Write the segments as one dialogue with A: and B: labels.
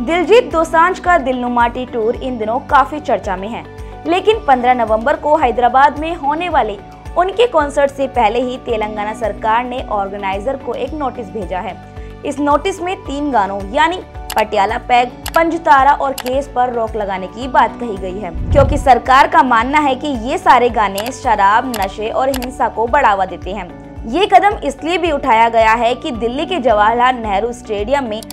A: दिलजीत दोसांझ का दिलनुमाटी tour in दिनों काफी चर्चा में है, लेकिन 15 नवंबर को हैदराबाद में होने वाले उनके कॉन्सर्ट से पहले ही तेलंगाना सरकार ने ऑर्गेनाइजर को एक नोटिस भेजा है। इस नोटिस में 3 गानों यानी पटियाला पैग, पंजतारा और केस पर रोक लगाने की बात कही गई है, क्योंकि सरकार का मानना है कि ये सारे गाने शराब, नशे और हिंसा को बढ़ावा देते हैं। ये कदम इसलिए भी उठाया गया है कि दिल्ली के जवाहरलाल नेहरू स्टेडियम में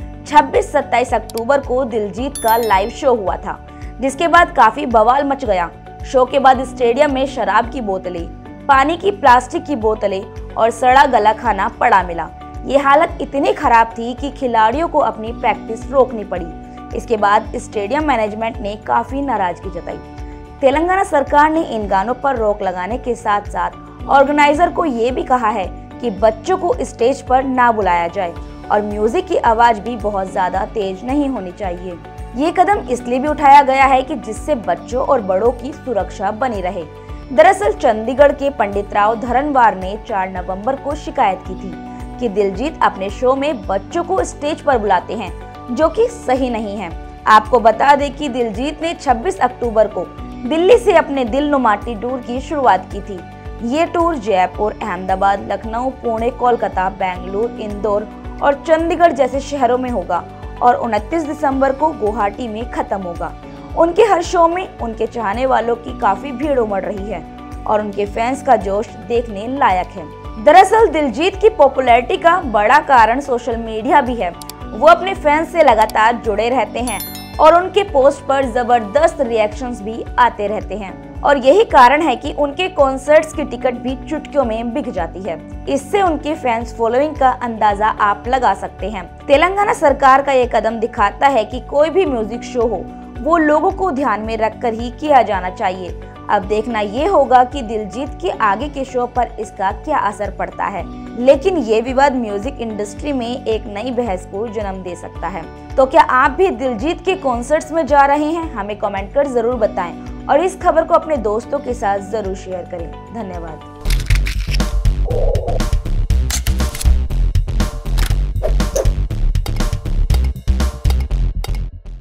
A: 26-27 अक्टूबर को दिलजीत का लाइव शो हुआ था, जिसके बाद काफी बवाल मच गया। शो के बाद स्टेडियम में शराब की बोतलें, पानी की प्लास्टिक की बोतलें और सड़ा गला खाना पड़ा मिला। ये हालत इतनी खराब थी कि खिलाड़ियों को अपनी प्रैक्टिस रोकनी पड़ी। इसके बाद स्टेडियम मैनेजमेंट ने काफी नाराजगी जताई। तेलंगाना सरकार ने इन गानों पर रोक लगाने के साथ साथ ऑर्गेनाइजर को ये भी कहा है कि बच्चों को स्टेज पर ना बुलाया जाए और म्यूजिक की आवाज भी बहुत ज्यादा तेज नहीं होनी चाहिए। ये कदम इसलिए भी उठाया गया है कि जिससे बच्चों और बड़ों की सुरक्षा बनी रहे। दरअसल चंडीगढ़ के पंडित राव धरनवार ने 4 नवंबर को शिकायत की थी कि दिलजीत अपने शो में बच्चों को स्टेज पर बुलाते हैं, जो कि सही नहीं है। आपको बता दें कि दिलजीत ने 26 अक्टूबर को दिल्ली से अपने दिलनुमाटी टूर की शुरुआत की थी। ये टूर जयपुर, अहमदाबाद, लखनऊ, पुणे, कोलकाता, बेंगलुरु, इंदौर और चंडीगढ़ जैसे शहरों में होगा और 29 दिसंबर को गुवाहाटी में खत्म होगा। उनके हर शो में उनके चाहने वालों की काफी भीड़ उमड़ रही है और उनके फैंस का जोश देखने लायक है। दरअसल दिलजीत की पॉपुलैरिटी का बड़ा कारण सोशल मीडिया भी है। वो अपने फैंस से लगातार जुड़े रहते हैं और उनके पोस्ट पर जबरदस्त रिएक्शंस भी आते रहते हैं और यही कारण है कि उनके कॉन्सर्ट्स की टिकट भी चुटकियों में बिक जाती है। इससे उनकी फैंस फॉलोइंग का अंदाजा आप लगा सकते हैं। तेलंगाना सरकार का ये कदम दिखाता है कि कोई भी म्यूजिक शो हो वो लोगों को ध्यान में रखकर ही किया जाना चाहिए। अब देखना ये होगा कि दिलजीत के आगे के शो पर इसका क्या असर पड़ता है, लेकिन ये विवाद म्यूजिक इंडस्ट्री में एक नई बहस को जन्म दे सकता है। तो क्या आप भी दिलजीत के कॉन्सर्ट्स में जा रहे हैं? हमें कमेंट कर जरूर बताएं और इस खबर को अपने दोस्तों के साथ जरूर शेयर करें। धन्यवाद।